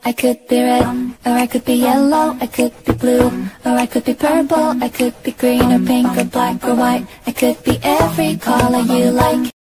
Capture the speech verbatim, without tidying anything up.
I could be red, or I could be yellow, I could be blue, or I could be purple, I could be green or pink or black or white. I could be every color you like.